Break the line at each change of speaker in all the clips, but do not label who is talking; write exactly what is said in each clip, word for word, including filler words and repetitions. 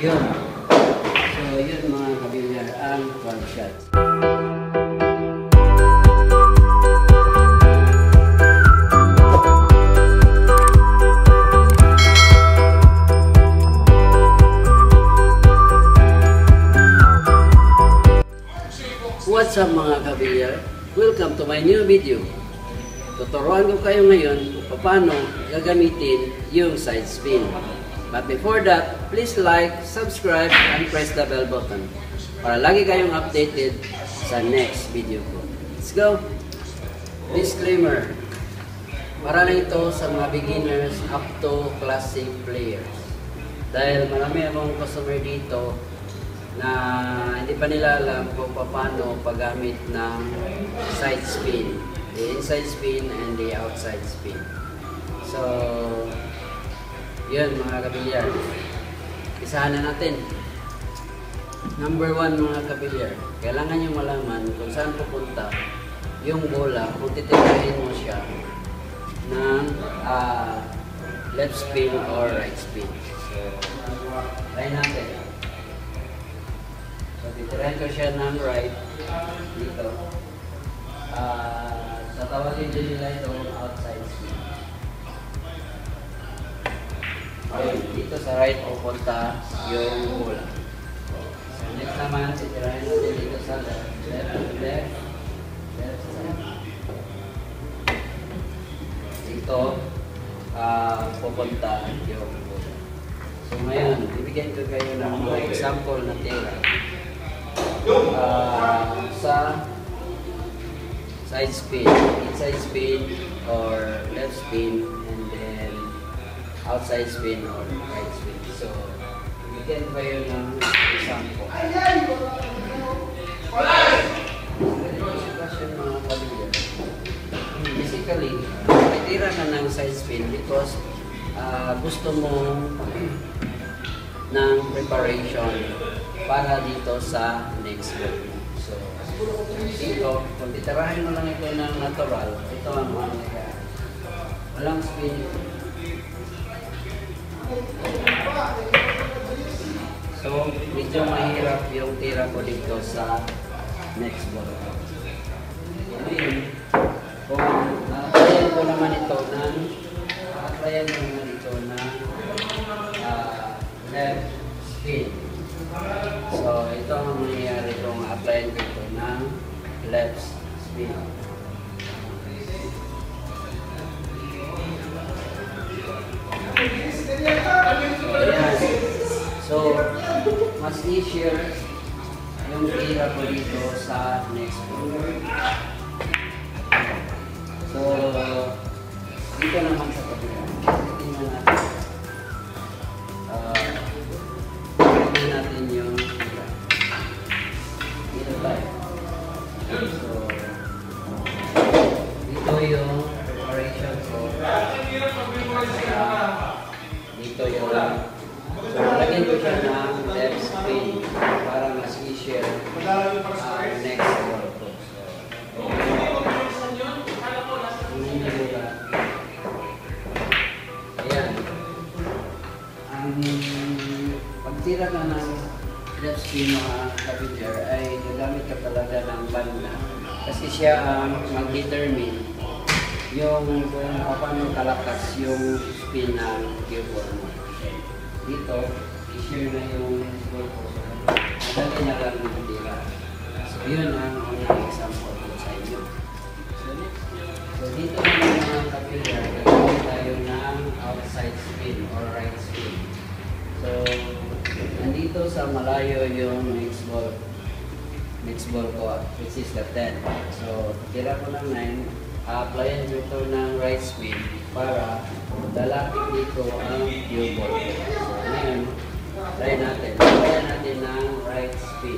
Yun. So, yun mga kabilyar ang twelve shots. What's up mga kabilyar? Welcome to my new video. Tuturuan ko kayo ngayon kung paano gagamitin yung side spin. But before that, please like, subscribe, and press the bell button para lagi kayong updated sa next video ko. Let's go! Disclaimer. Para na ito sa mga beginners up to classic players. Dahil marami akong customer dito na hindi pa nila alam kung paano paggamit ng side spin, the inside spin and the outside spin. So, yun mga kabilyar, isahan na natin. Number one mga kabilyar, kailangan nyo malaman kung saan pupunta yung bola kung titirahin mo siya ng uh, left spin or right spin. So, try natin. So, titirahin ko siya ng right dito. Uh, sa tawagin din nila ito outside spin. Okay, dito sa right pupunta yung bola. So, next naman, titirahin natin dito sa left. Left, left, left side. Dito, uh, pupunta yung bola. So, ngayon, bibigyan ko kayo ng mga example na tira. Uh, sa side spin, inside spin or left spin, and then outside spin or right spin. So, bigyan ko kayo ng example. Question mga kabilyar. Basically, titira ka ng side spin because uh, gusto mo ng preparation para dito sa next ball. So, dito, kung titirahin mo lang ito ng natural, ito ang mga nangyayari. Walang spin. So, medyo mahirap yung tira ko dito sa next ball. Ngayon, kung na-applyan ko naman ito ng na-applyan ko naman ito ng uh, left spin. So, ito ang mangyayari kung applyan ko ito ng left spin. Ayan. So, mas easier yung tira ko dito sa next ball. So, dito naman sa kabila. Tingnan natin. Uh, tingnan natin yung tira. Dito tayo. So, dito yung preparation ko. Uh, dito yung so, lagyan ko siya ng left spin para mas easier uh, next ball ko. So, ayan. Ang pagtira ka ng left spin mga kabilyar ay gagamit ka talaga ng banda kasi siya ang um, mag-determine yung kung paano kalakas yung spin ng keyboard mo. Dito, i-share na yung ball ko. Madali na lang yung tira. So, yun ang unang example ko sa inyo. So, dito naman mga kabilyar, gagawin tayo ng outside spin or right spin. So, nandito sa malayo yung next ball. Next ball ko, which is the ten. So, tira ko ng nine. A-applyan uh, ito ng right spin para dalapit dito ang cue ball. So, ngayon, try natin. Applyan natin ng right spin.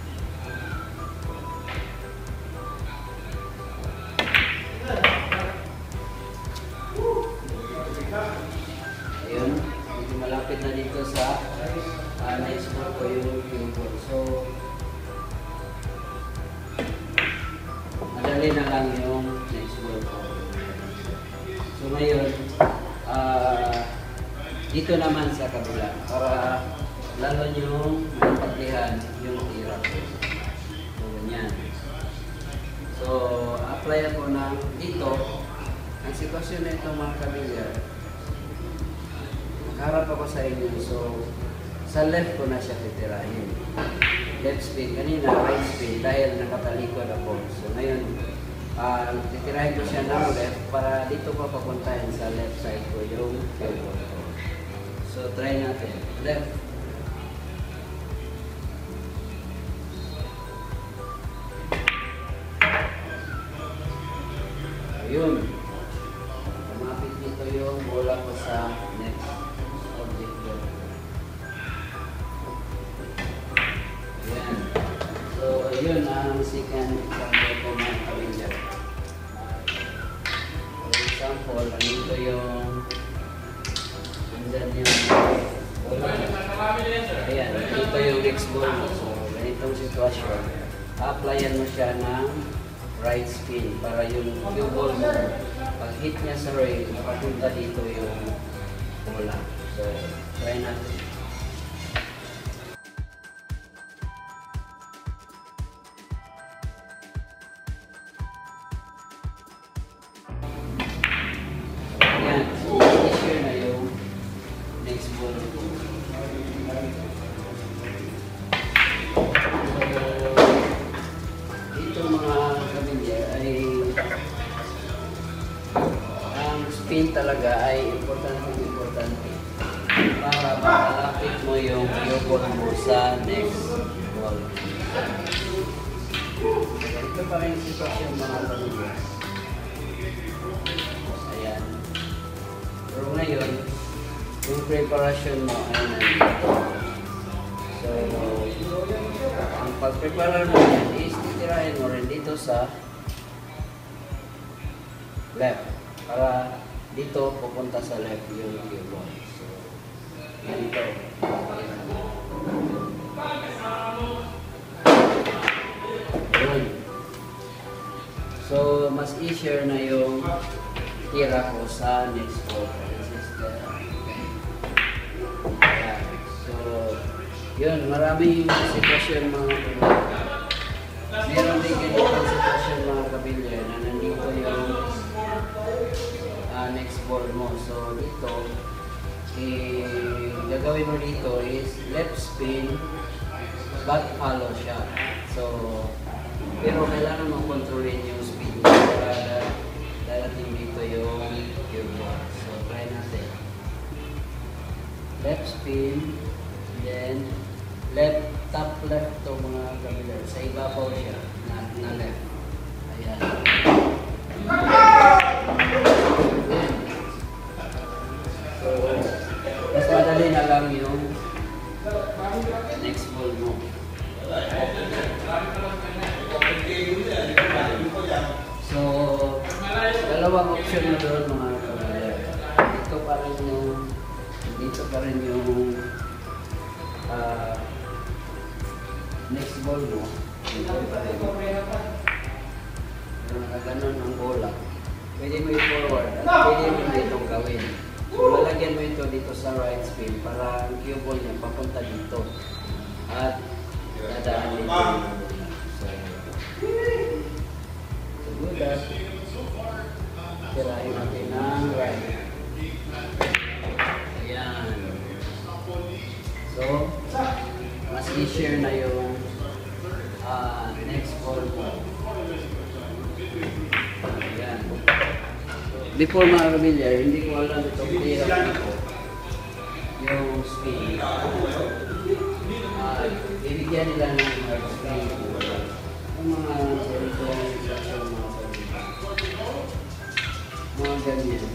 Ayun, medyo malapit na dito sa uh, next ball ko yung cue ball. So, madali na lang yung next ball ko. So ngayon, uh, dito naman sa kabila para lalo nyo mapatlihan yung tira ko. So, ganyan. So, apply ako ng dito. Ang sitwasyon na ito mga kabilyar, magharap ako sa inyo. So, sa left ko na siya titirahin. Left spin. Kanina, right spin dahil nakatalikod ako. So, ngayon, uh, titirahin ko siya ng left para dito ko papuntahin sa left side ko yung field goal ko. So, try natin. Left. Ayun. Kumapit dito yung bola ko sa next object ko. Ayan. So, ayun ang second example ko mga kabilyar. For example, andito yung andyan yung bola. Ayan. Andito yung next ball mo. So, ganitong sitwasyon. A-applyan mo siya ng right spin para yung yung ball mo, pag hit niya sa rail, papunta dito yung bola. So, try natin. Ayan, i-share na yung next ball. Spin talaga ay importante importante para makalapit mo yung yung ball mo sa next ball. Ito pa rin sitwasyon mga kabilyar. Ayan. Pero ngayon, yung preparation mo ay nandito. So, ang pag-prepare mo yan is titirahin mo rin dito sa left. Para dito pupunta sa left yung cue ball. So, ganito. Yun. So, mas easier na yung tira ko sa next ball. This is the... Yeah. So, yun. Maraming sitwasyon mga kabilyar. Meron din ganitong sitwasyon mga kabilyar na nandito yung Uh, next ball mo. So dito, eh, gagawin mo dito is left spin, back follow siya. So, pero kailangan mo kontrolin yung speed para darating dito yung cue ball. So, try natin. Left spin, then left, top left to mga kabilyar. Sa ibabaw siya, na, na left. Ayan. So, mas madali na lang yung next ball mo. So, dalawang option na doon mga kabilyar. Dito pa rin yung dito pa rin yung uh, next ball mo. Dito pa rin. Kung nakaganon ang bola, pwede mo i-forward at pwede mo itong gawin. So, lalagyan mo ito dito sa right spin para ang cue ball niya papunta dito. At dadaan dito. So, so good at tirahin natin ng right. Ayan. So, mas easier na yung uh, next ball mo. Ayan. Before mga kabilyar, hindi ko alam itong tira ko yung spin. Uh, bibigyan nila ng spin. Ang mga ganito ang sitwasyon mga kabilyar. Mga ganyan.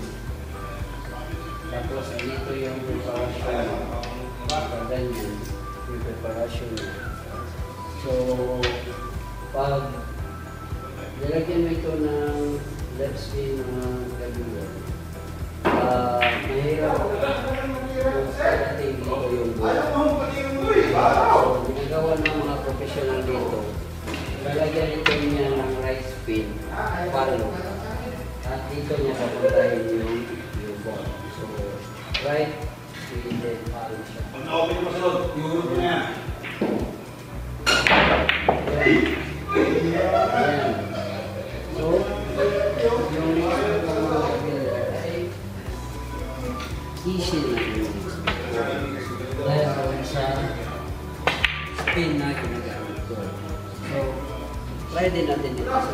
Tapos dito yung preparasyon. Mga ganyan. Yung preparasyon. So, pag nilagyan mo ito ng left spin mga kabilyar, uh, mahirap yung darating dito yung bola. So, ginagawa ng mga professional dito, lalagyan ito niya ng right spin, follow, at dito niya papuntahin yung, yung ball. So, right Hindi, palo siya.
Pag na-open mo sa loob, iulog mo na yan.
Ayan. So, yung next po mga kabilyar ay easy na yung next po. Dahil sa spin na ginagamit ko. So, try din natin dito sa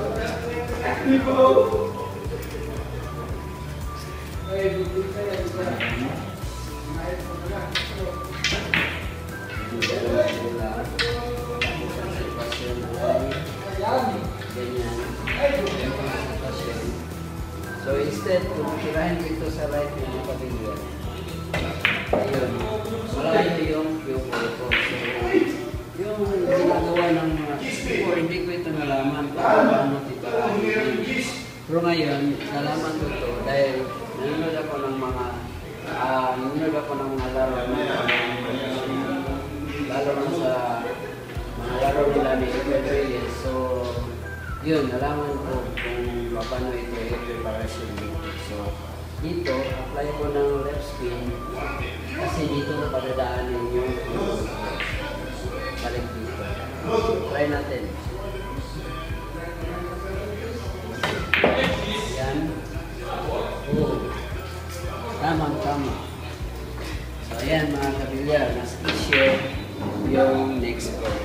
ganyan. So instead, kung tirahin dito sa right ng kabilyar, ayun, malayo yung pupil ko. So, yung ginagawa ng mga before, hindi ko ito nalaman kung paano titirahin. Pero ngayon, nalaman ko ito dahil nanonood ako ng mga uh, nanonood ako ng mga laro ng lalo na sa mga laro nila ni Edward Reyes. So, yun, nalaman ko kung paano ito i-preparation dito. So, dito, apply ko ng left spin kasi dito ko padadaanin yung balik dito. Try natin. Yan. Oh. Tamang-tama. So, ayan mga kabilyar, mas easier yung next chord.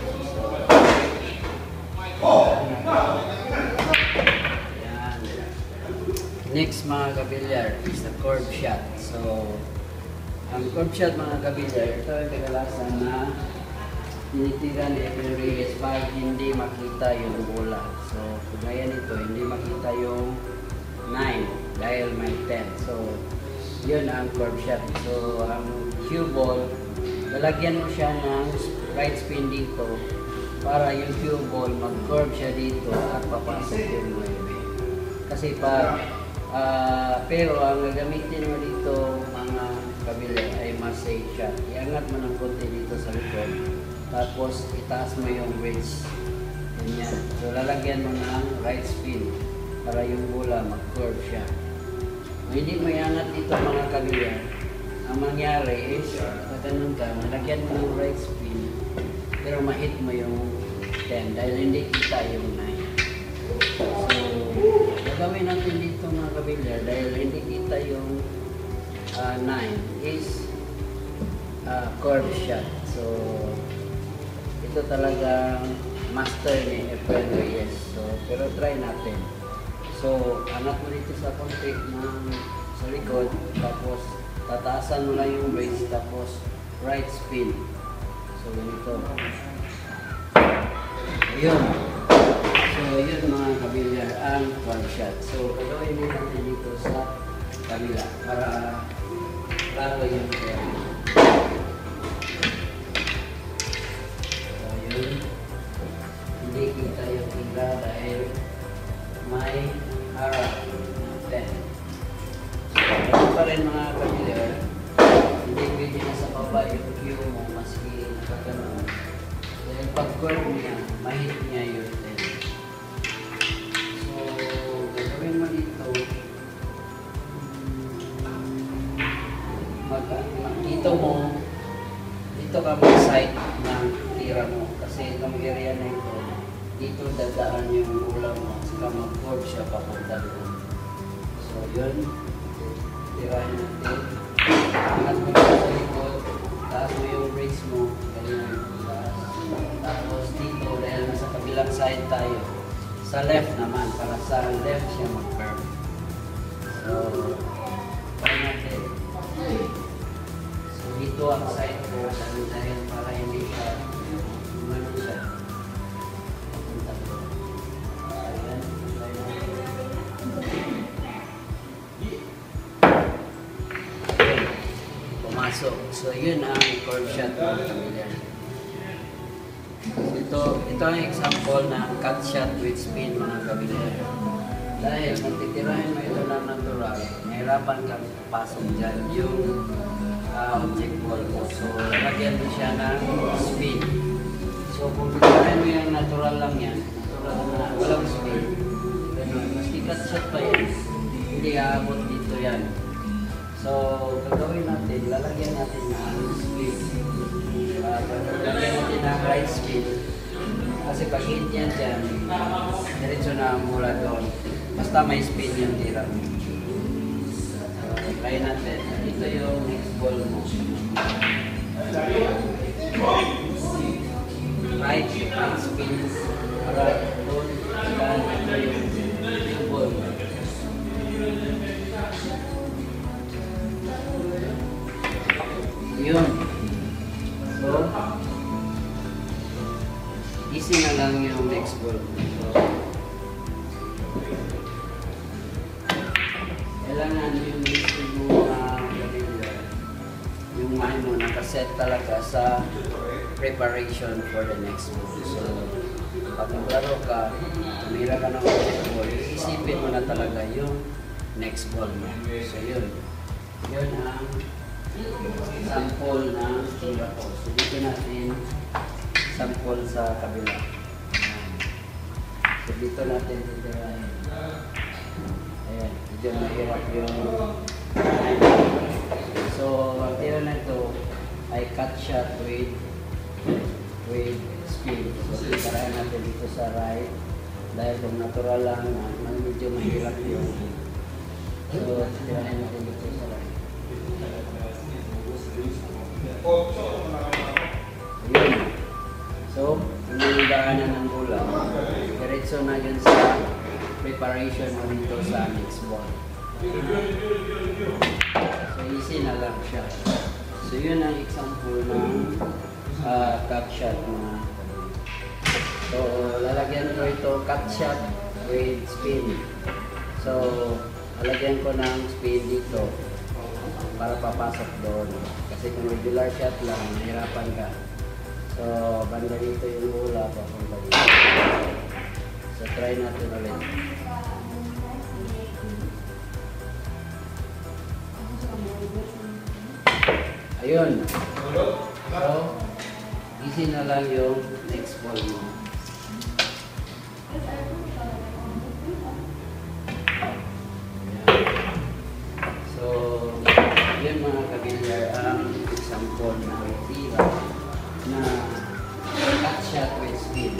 Yan. Next mga kabilyar is the curve shot. So, ang curve shot mga kabilyar, ito ay kadalasan na tinitira ni Edwin Reyes para hindi makita yung bola. So, kagaya nito, hindi makita yung nine dahil may ten. So, yun ang curve shot. So, ang cue ball, lalagyan mo siya ng right spin dito para yung cue ball mag-curve siya dito at papasok yung nueve. Kasi pa, uh, pero ang gagamitin mo dito mga kabilyar ay Marseille shot. Iangat mo ng konti dito sa likod. Tapos itaas mo yung bridge. Ganyan. So lalagyan mo ng right spin para yung bola mag-curve siya. Kung hindi mo iangat dito mga kabilyar, ang mangyari is, pag ganun ka, malagyan mo ng right spin, pero ma-hit mo yung ten dahil hindi kita yung nine. So, gagawin natin dito mga kabilyar dahil hindi kita yung uh, nine is uh, curve shot. So, ito talagang master ni Edwin Reyes. So, pero try natin. So, anak mo dito sa konti ng sa likod, tapos tataasan mo lang yung bridge, tapos right spin. So, ganito. Ayun. So, yun mga kabilyar, ang curve shot. So, gagawin din natin dito sa kabila para klaro yung curve. So, yun. Hindi kita yung tira dahil may harap ng ten. Ito pa rin mga kabilyar, hindi pwede na sa baba yung cue mo maski nakaganoon. Dahil pag curve niya, mahit niya yung ten. So, gagawin mo dito, mag, dito mo, dito ka mag-sight ng tira mo. Kasi itong area na ito, dito dadaan yung ulam mo, saka mag-curve siya papunta doon. So, yun. Tirahin natin. Angat mo dito sa likod. Taas mo yung brakes mo. Ganyan. Tapos dito, dahil nasa kabilang side tayo. Sa left naman. Para sa left siya mag-curve. So, try natin. So, dito ang side ko. Dahil para hindi siya umano siya. Papunta ko. Ayan. Try natin. Pumasok. So, yun ang curve shot mga kabilyar. Ito, ito ang example ng cut shot with spin mga kabilyar. Dahil kung titirahin mo ito ng natural, mahirapan kang pasok dyan yung uh, object ball mo. So, lagyan mo siya ng spin. So, kung titirahin mo yung natural lang yan, natural na walang spin, ganun. Maski cut shot pa yan, hindi aabot dito yan. So, gagawin natin, lalagyan natin ng spin. Uh, lalagyan natin ng right spin. Kasi pag hit yan dyan, diretso na mula doon. Basta may spin yung tira mo. So, try natin. Ito yung next ball mo. Right, right spin. Para doon, dan ito yung yung ball mo. Yun. So, easy na lang yung next ball. So, kailangan yung gusto mo na yung mind mo nakaset talaga sa preparation for the next ball. So, pag naglaro ka, tumira ka ng next ball, isipin mo na talaga yung next ball mo. So, yun. Yun ang sample ng tira ko. So, dito natin sample sa kabila. So, dito natin titirahin. Ayan, medyo mahirap yung so, ang tira na ito ay cut shot with with spin. So, titirahin natin dito sa right dahil kung natural lang na medyo mahirap yung so, titirahin natin dito sa right. Ayun. So, yung daanan ng bola, diretso na yun sa preparation mo dito sa next ball. So, easy na lang siya. So, yun ang example ng uh, cut shot na. So, lalagyan ko ito cut shot with spin. So, lalagyan ko ng spin dito para papasok doon. Kasi kung regular shot lang, mahirapan ka. So, banda dito yung bola, papunta dito. So, try natin ulit. Ayun. So, easy na lang yung next ball mo. So, yun mga kabilyar ang example na tira na cut shot with spin.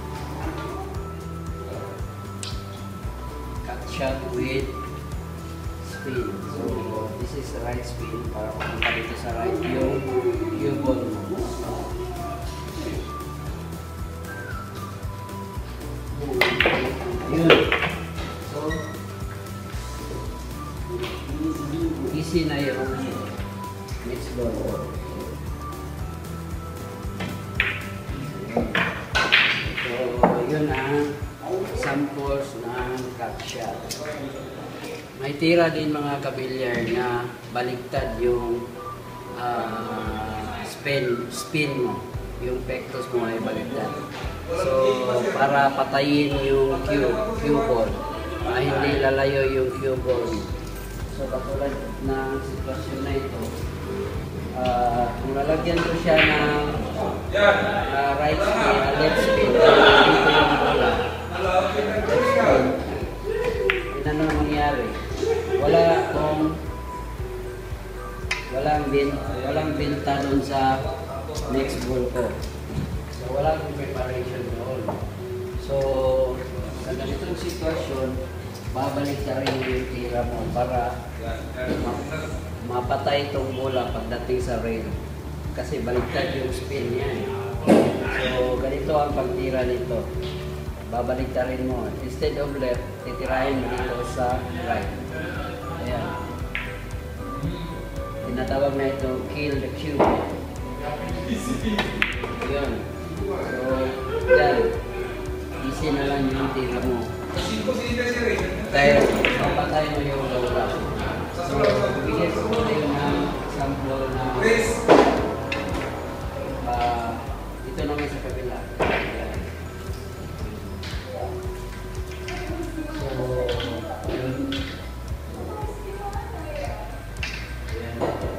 Cut shot with spin. So, this is the right spin para papunta dito sa right yung cue ball mo. Yun. So, easy na yung next ball. So, yun ang samples ng cut shot. May tira din mga kabilyar na baliktad yung uh, spin, spin mo. Yung pectus mo ay baliktad. So, para patayin yung cue, cue ball. Uh, hindi lalayo yung cue ball. So, katulad ng sitwasyon na ito, uh, kung lalagyan ko siya ng uh, right spin, uh, left spin, dito yung bola. Left spin. Ano na mangyari? Wala akong walang bin, walang binta doon sa next ball ko. So, wala akong preparation doon. So, sa ganitong sitwasyon, babalik na rin yung tira mo para mapatay itong bola pagdating sa rail. Kasi baliktad yung spin niya. So, ganito ang pagtira nito. Babalik na rin mo. Instead of left, titirahin mo dito sa right. Ayan. Tinatawag na ito, kill the cue. Ayan. So, yan. Easy na lang yung tira mo. Dahil mapatay mo yung bola. So, bigyan ko tayo ng sample na uh, ito naman sa kabila. Ayan. So, yun. Ayan.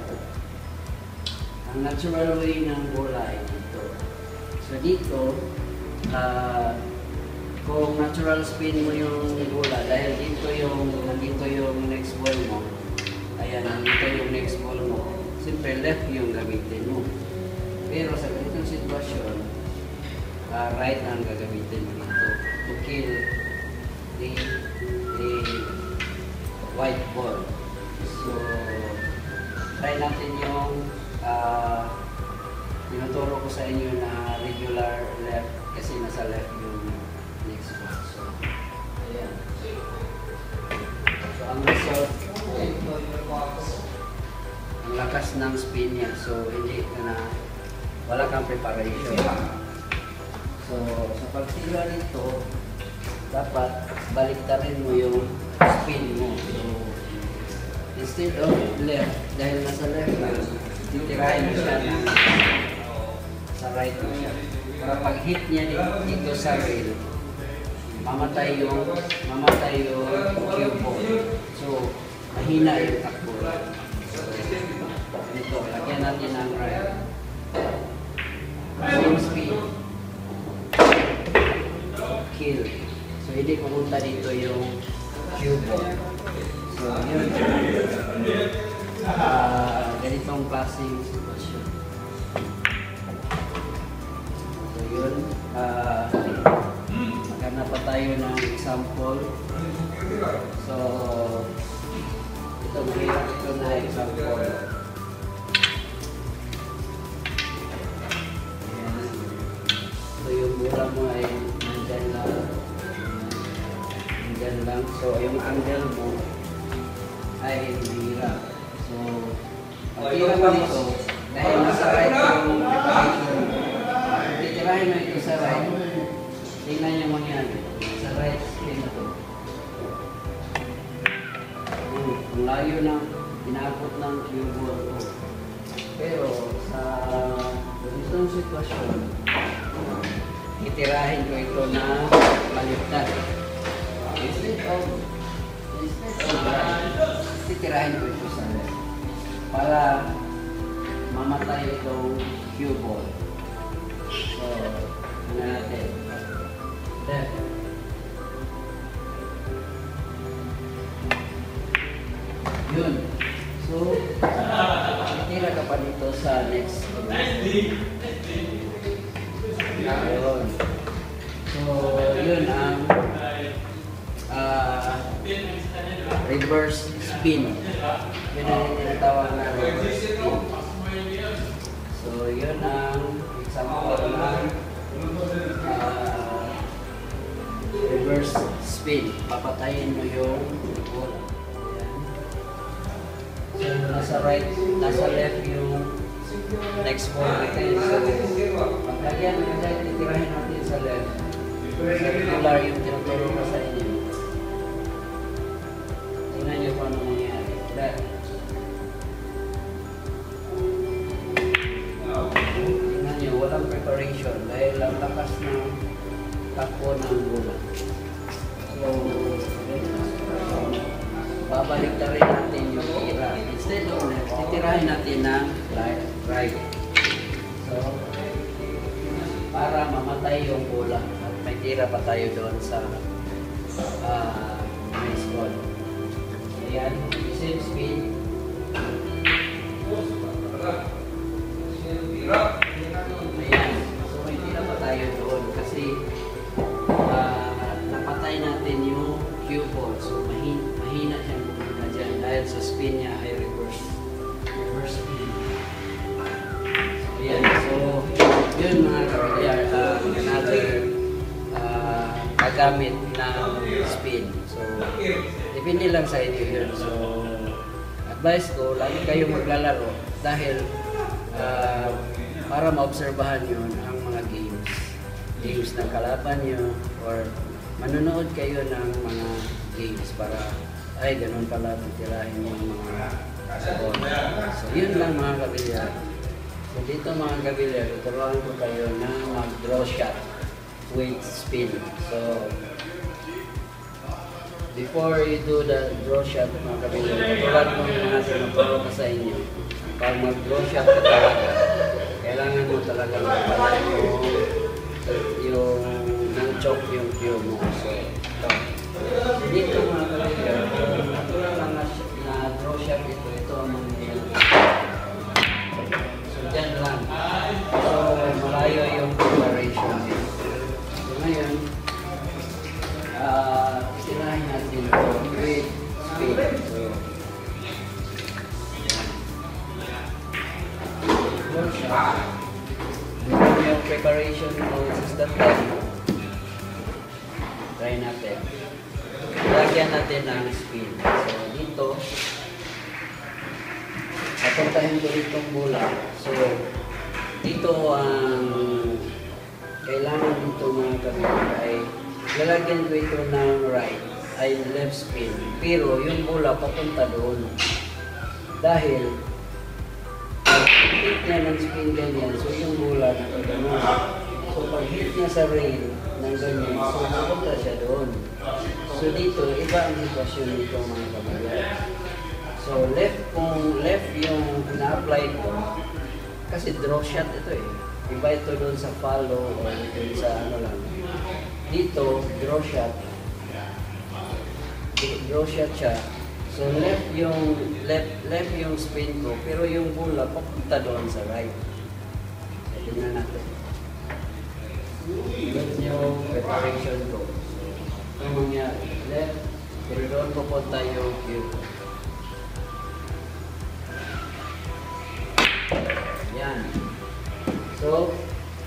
Ang natural way ng bola ay dito. So, dito, uh, kung natural spin mo yung bola, dahil dito yung, nandito yung next ball mo, ay Ayan, nandito yung next ball mo. Siyempre, left yung gamitin mo. Pero sa ganitong sitwasyon, uh, right ang gagamitin mo dito to kill the, the white ball. So, try natin yung uh, tinuturo ko sa inyo na regular left kasi nasa left yung next ball. So, ayan. So, ang result, ang lakas ng spin niya. So, hindi ka na, wala kang preparation. So, sa pagtira nito, dapat baliktarin mo yung spin mo. So, instead of left, dahil nasa left lang, titirahin mo siya ng sa right mo siya. Para pag hit niya dito sa rail, mamatay yung mamatay yung cue ball. So, mahina yung takbo. Ito, lagyan natin ng right. Same speed. Kill. So, hindi pumunta dito yung cue ball. So, yun. Uh, ganitong klaseng sitwasyon. So, yun. Uh, maghanap pa tayo ng example. So, ito, mahirap ito na example. Ayan. So, yung bola mo ay nandyan lang. Nandyan lang. So, yung angle mo ay mahirap. So, ang tira mo nito, dahil nasa right yung preparation, titirahin mo ito sa right. Tingnan niyo mo yan. Sa right spin na ito. Hmm, ang layo ng inaabot ng cue ball ko. Pero sa ganitong sitwasyon, titirahin ko ito na baliktad. Instead of instead of right, titirahin ko ito sa left para mamatay itong cue ball. So, ano natin? Left. Yun. So, titira ka pa dito sa next. Yun. So, yun ang uh, reverse spin. Yun ang tinatawag na reverse spin. So, yun ang example ng uh, reverse spin. Papatayin mo yung bola. So, nasa right, nasa left yung next ball natin. So, paglagyan natin, titirahin natin sa left. So, regular yung tinuturo ko sa inyo. Tingnan nyo paano mangyari. Left. Tingnan nyo, walang preparation dahil ang lakas ng takbo ng bola. So, babalik na rin natin yung tira. Instead of left, titirahin natin ng right. right. So, para mamatay yung bola. At may tira pa tayo doon sa uh, nice ball. Ayan, same speed. Ayan, so may tira pa tayo doon kasi uh, napatay natin yung cue ball. So, mahina, mahina siyang pumunta dyan dahil sa spin niya ay reverse. Reverse spin. So, ayan. So, yun mga kapilyar, uh, another uh, paggamit ng spin. So, depende lang sa inyo yun. So, advice ko, lagi kayo maglalaro dahil uh, para maobserbahan yun ang mga games. Games ng kalaban nyo or manonood kayo ng mga games para ay ganun pala titirahin yung mga ball. So yun lang mga kabilyar. So dito mga kabilyar, tuturuan ko kayo na mag-draw shot with spin. So before you do the draw shot mga kabilyar, tuturuan ko yung mga sinuturo ko sa inyo. Pag mag-draw shot ka talaga, kailangan mo talaga magpala yung yung nang-choke yung cue mo. So, ito. Dito mga kabilyar, natural lang na, na draw shot ito. Ito draw shot. Ito yung preparation ko sa step time. Try natin. Lagyan natin ng spin. So, dito, papuntahin ko itong bola. So, dito ang kailangan dito mga kabila ay lalagyan ko ito ng right, ay left spin. Pero yung bola papunta doon. Dahil hit niya ng spin ganyan, so yung bola nakagano'n. So pag hit niya sa rail ng ganyan, so papunta siya doon. So dito, iba ang sitwasyon nito mga kabila. So left, kung left yung ina-apply ko, kasi draw shot ito eh. Iba ito doon sa follow o doon sa ano lang. Dito, draw shot. Draw shot siya. So left yung left left yung spin ko, pero yung bola papunta doon sa right. So, tingnan natin. Yun yung preparation ko. So, ang mangyari, left, pero doon papunta yung cue. Yan. So,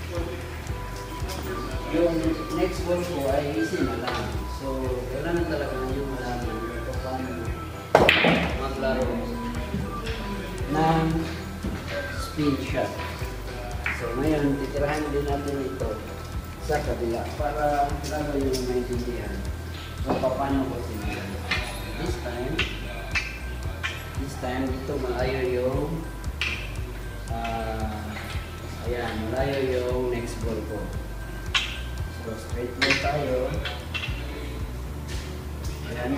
yung next ball ko ay easy na lang. So, kailangan talaga yung malaman kung paano maglaro ng spin shot. So, ngayon, titirahan din natin ito sa kabila para lalo yung maintindihan. So, paano ko tinihan. This time, this time, dito malayo yung uh, ayan, malayo yung next ball ko. So, straight ball tayo. Ayan.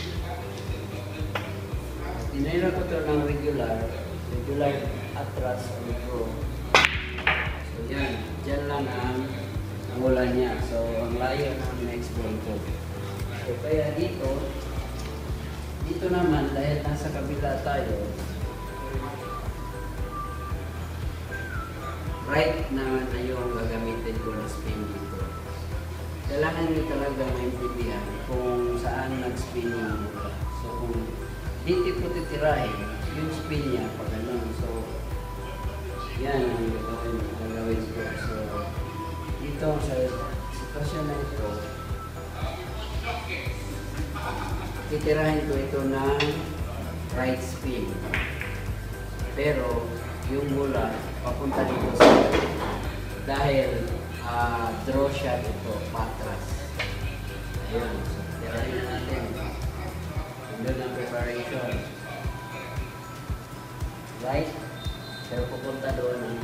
Tinira ko ito ng regular. Regular atras ang draw. So, yan. Diyan lang ang bola niya. So, ang layo ng next ball ko. So, kaya dito, dito naman, dahil nasa kabila tayo, right naman na yung gagamitin ko na spin dito. Kailangan nyo talaga maintindihan kung saan nag-spin yung bola. So kung dito ko titirahin, yung spin niya pag ano. So yan ang gagawin, gagawin ko. So dito sa sitwasyon na ito, titirahin ko ito ng right spin. Pero yung bola papunta dito sa dahil uh, draw shot ito, patras. Ayun, so tirahin na natin. Doon ang preparation. Right? Pero pupunta doon ang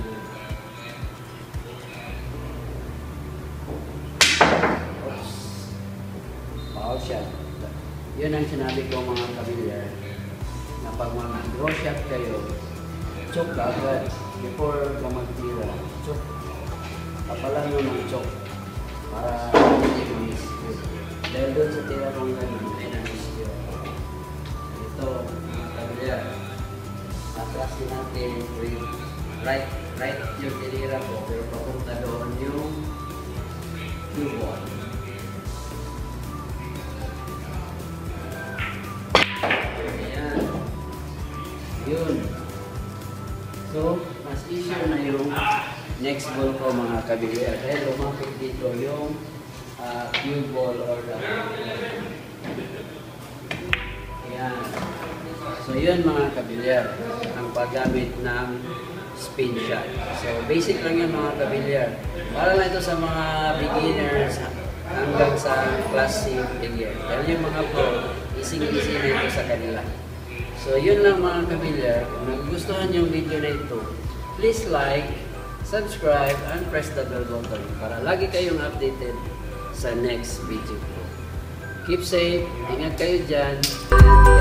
oops. Foul shot. Yun ang sinabi ko mga kabilyar na pag mga draw shot kayo, choke ka agad before ka magtira. Choke. Kapalan mo ng choke para hindi ma-miss you. Dahil doon sa tira kong ganun ay na-miss you. Ito, mga kabilyar. Atrasin natin with right, right yung tinira ko pero papunta doon yung cue ball. Ayan. Yun. So, mas easier na yung next ball ko mga kabilyar. Dahil lumapit dito yung uh, cue ball or the ayan. So yun mga kabilyar, ang paggamit ng spin shot. So basic lang yan mga kabilyar. Para lang ito sa mga beginners hanggang sa class C player. Dahil yung mga pro, easy-easy na ito sa kanila. So yun lang mga kabilyar. Kung nagustuhan yung video na ito, please like, subscribe, and press the bell button para lagi kayong updated sa next video ko. Keep safe, ingat kayo dyan.